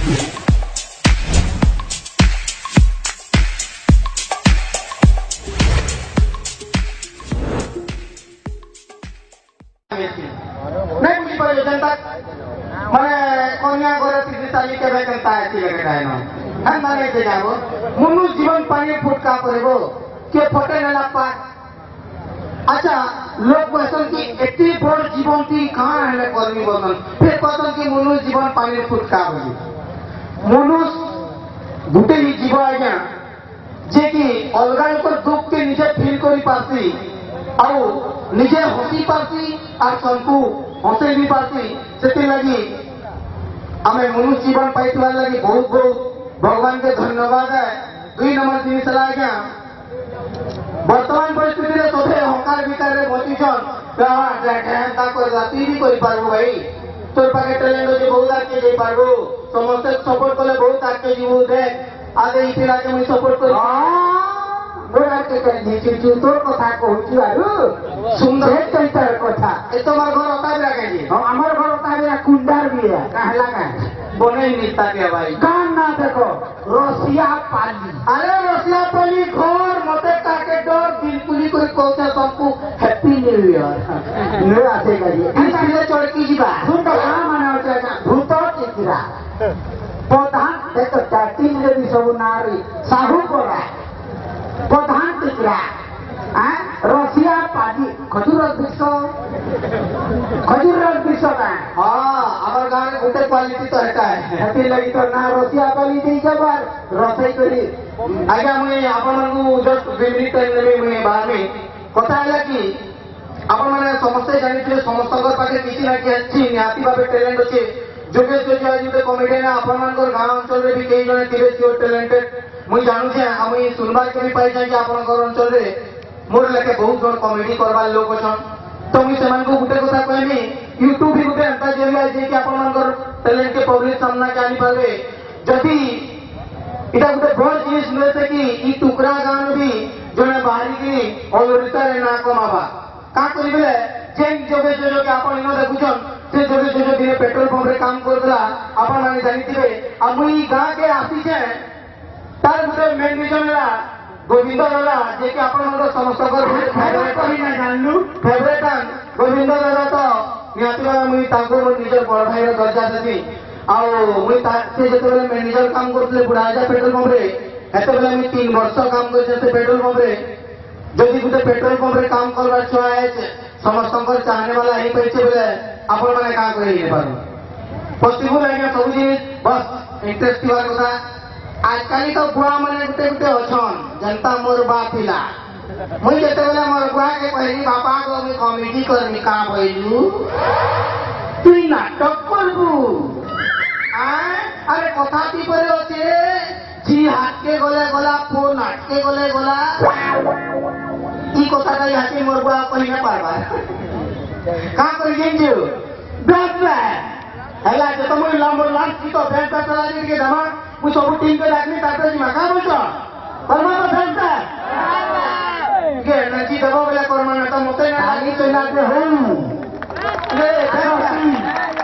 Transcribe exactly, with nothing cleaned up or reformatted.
नहीं मुझे पर जनता मैंने कोनिया गोरे तीन साली के भाई करता है ठीक है ना हम माने के जाओ मुनु जीवन पानी फुटका करेगो के फटे न लपा अच्छा लोग कहते कि एती बड़ जीवन की कहां है कर्मी बदन फिर कहते कि मुनु जीवन पानी फुटका बोली मुनु गुटे ही जीव आज्ञा जे कि अलगा लोकर दुख के निजे फील करी पासी ଆଉ ନିଜେ ହସି ପାରସି আর ସଙ୍କୁ ହସେଇ ବି ପାରସି ସେଥି ଲାଗି ଆମେ ମନୁଷ୍ୟ ଜୀବନ ପାଇଥିବାର ଲାଗି ବହୁତ ବହୁତ ଭଗବାନ के धन्यवाद है। दुई नंबर जिनिस है आज्ञा वर्तमान परिस्थिति में सभे हकार विकार बचिछन राति भी कर पारबो भाई तोर पाखे टैलेंट अच्छे बहुत आगे जाई पारबो समस्त सपोर्ट कले बहुत आगे जीवो देख आगे इति लागे मुई सपोर्ट कर मोरा के कहि छु तोर कथा कहू आरु सुंदर चैतर कथा ए तोमार घर ओता बिरा के जी हम हमर घर ओता बिरा कुंडार बिया कहला का बने निस्ता के भाई कान ना देखो रसिया पाली अरे रसिया पाली घर मते काके डर बिल्कुल कोई कहते सबको हैप्पी न्यू ईयर नो आते करिए इसलिए चढ़की जीवा सुन तो का माने होता भूत चित्रा प्रधान देखो चाटी में भी सब नारी साहू कोरा प्रधान चित्रा रसिया पादी खजूर वृक्ष खजूर वृक्ष का हाँ हमारे गाँव में गोटे क्वालिटी तो रहता है हैप्पी लगी तो ना रसिया पाली दे जबर रसई करी आज्ञा मुझे आपण को जस्ट विमित नेबे मुझे बाहर में कथा है कि आपण माने समस्ते जानी थे समस्त पाखे किसी ना किसी निहाती भाव टैलेंट अच्छे जोगेश जोशी आज गोटे कमेडियन आपण मानकर गाँव अंचल में भी कई जन थे सियोर टैलेंटेड मुझे जानू छे मुझे सुनबार के भी पाई जाए कि आपण अंचल में मोर लेके बहुत जन कमेडी करवार लोक अछन तो मुझे सेमान को गुटे कथा कहमी यूट्यूब भी गुटे अंता जरिया जे कि आपण मानकर टैलेंट के पब्लिक सामना के आनी पारबे जदि इटा गुटे बड़ जिनिस मिलते कि ई टुकरा गाँव भी जने बाहरी की ओरिसा रे ना कमाबा का करिबे जेन जोगे जोगे के आपण इनो देखुछन से जोगे जोगे दिने पेट्रोल पंप रे काम करला आपण माने जानिथिबे आ मुई गाँ के आसी छे तार गुटे मेन रीजन ला गोविंद दादा जे कि आपण समस्त फेवरेट कही ना जानलु फेवरेट गोविंद दादा तो निहाती भाव मुई ताको मोर निजर बड़ भाई रो दर्जा देती आउ मुई से जते बेले मैनेजर काम करथले बुढ़ाजा पेट्रोल पंप रे एते बेले मुई तीन वर्ष काम करछे से पेट्रोल पंप रे जदि गुटे पेट्रोल पंप रे काम करबार छुआ है समस्त चाहने वाला ही पैसे बेले आपण माने का करि नै पारु पॉसिबल है सब जिनिस बस इंटरेस्ट वाला कथा आजकल तो बुआ मैंने गुटे गुटे अच्छन जनता मोर बाप पिला मुझे जते बेले मोर बुआ के कहली बापा को मैं कॉमेडी करनी का बोलू तू नाटक करबू अरे कथा की करे होते जी हाथ के गले गला पो नाट के गले गला ई कथा का हाथी मोर बुआ कहि न पारबा का कर जेंजो बैठ हैला जे तो मोर लंबो लांच की तो बैंक का चला के दमा मु सब टीम के डाकनी ताते जी माका बोलछो परमा तो फैलता के नची दबो बेला करमाना तो मते ना खाली तो ना के हम रे